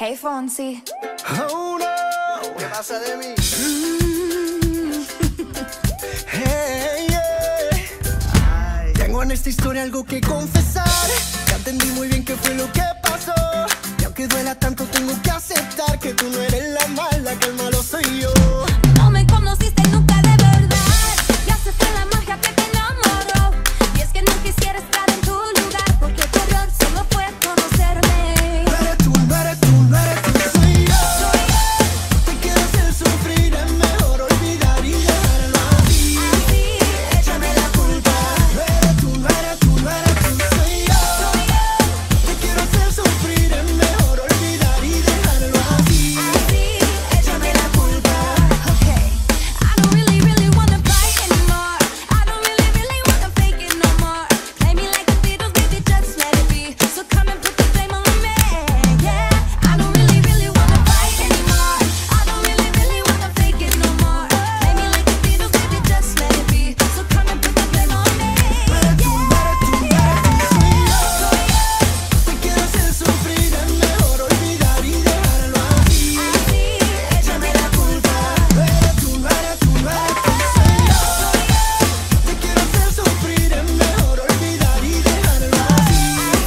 Hey, Fonsi. Oh no, ¿qué pasa de mí? Hey, yeah. Tengo en esta historia algo que confesar. Ya entendí muy bien qué fue lo que pasó. Y aunque duela tanto, tengo que aceptar que tú no eres la mala, que el malo soy yo. No me conociste nunca de verdad. Ya se fue la magia que te enamoró. Y es que no quisiera estar en tu lugar, porque tu error solo fue conocerme. No eres tú, no eres tú, no eres tú, soy yo. Te quiero hacer sufrir, es mejor olvidar y dejarlo así. Échame la culpa. No eres tú, no eres tú, no eres tú, soy yo. Te quiero hacer sufrir, es mejor olvidar y dejarlo así. Échame la culpa. Okay. I don't really, really wanna fight anymore. I don't really, really wanna fake it no more. Play me like the Beatles, baby, just let it be. So come and put the blame on me. Yeah. I don't really, really wanna fight anymore. I don't really, really wanna fake it no more. Play me like the Beatles, baby, just let it be. So come and put the blame on me. No eres tú, no eres tú, no eres tú, soy yo. Te quiero hacer sufrir, es mejor olvidar y dejarlo así. Échame la culpa. No eres tú, no eres tú, no eres tú, soy yo. Te quiero hacer sufrir, es mejor olvidar y dejarlo así.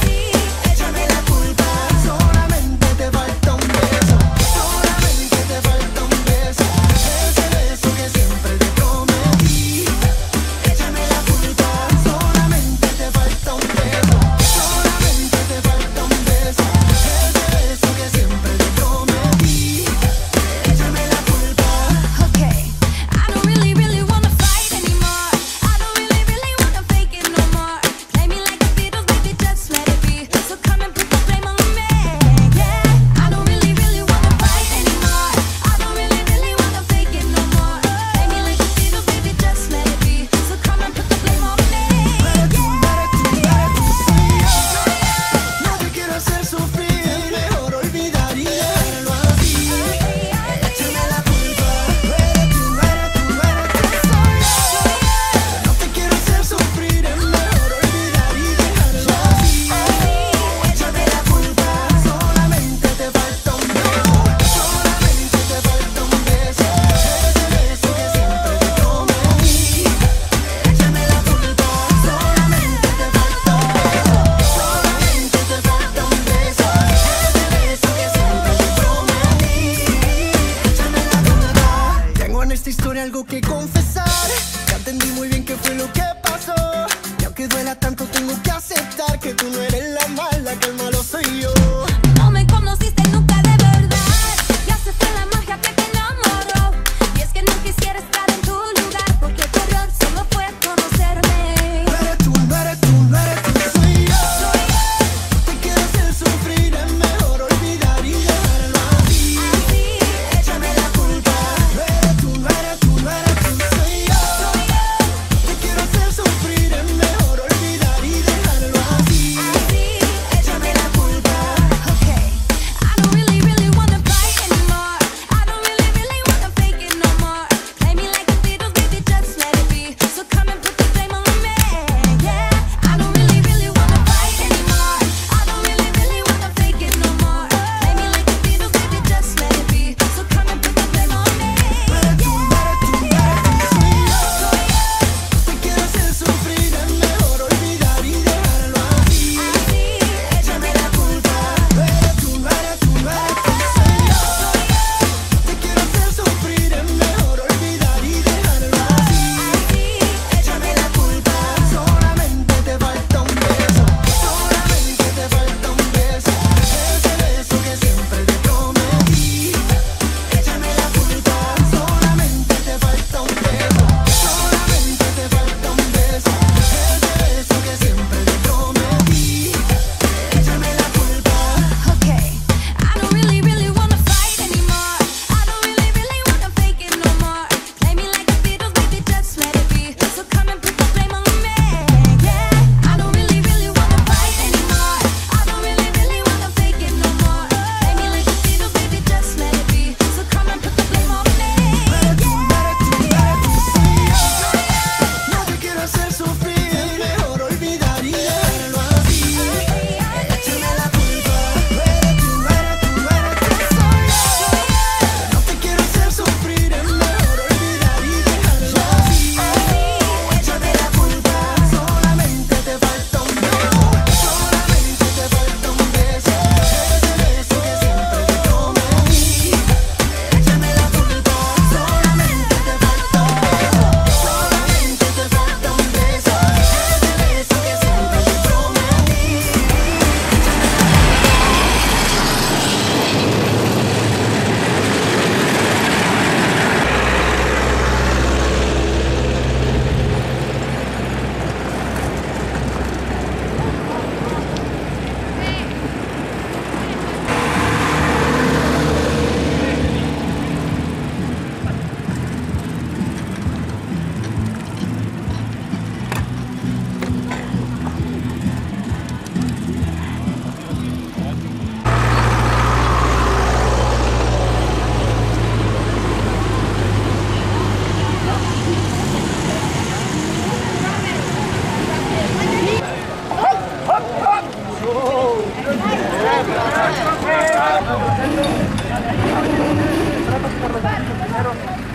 Échame la culpa. Solamente te falta un beso, solamente te falta un beso. Ese beso que siempre te prometí. Échame la culpa. Solamente te falta un beso, solamente te falta un beso. Ese beso que siempre te prometí. Échame la culpa. Okay. I don't really, really wanna fight anymore. I don't really, really wanna fake it no more. Play me like the Beatles, baby, just let it be. So come and put the blame on me. Yeah. I don't really, really wanna fight anymore. I don't really, really wanna fake it no more. Play me like the Beatles, baby, just let it be. So come and put the blame on me. No eres tú, no eres tú, no eres tú, soy yo. No te quiero hacer sufrir, mejor olvidar y dejarlo así. Échame la culpa. No eres tú, no eres tú, no eres tú, soy yo. No te quiero hacer sufrir, es mejor olvidar y dejarlo así. Échame la culpa. Solamente te falta un beso, solamente te falta un beso. Ese beso que siempre te prometí. Échame la culpa. Solamente te falta un beso, solamente te falta un beso. Ese beso que siempre te prometí. Échame la culpa. Tengo en esta historia algo que confesar. Ya entendí muy bien qué fue lo que pasó. Y aunque duela tanto, tengo que aceptar que tú no eres la mala, que el malo soy yo. No me conociste nunca de verdad. Ya se fue la magia que te enamoró. Y es que no quisiera estar en tu lugar, porque tu error solo fue conocerme. No eres tú, no eres tú, no eres tú, soy yo. Te quiero hacer sufrir, es mejor olvidar y dejarlo así. Échame la culpa. No eres tú, no eres tú, no eres tú, soy yo. Te quiero hacer sufrir, es mejor olvidar y dejarlo Trata de sacarlo de aquí primero.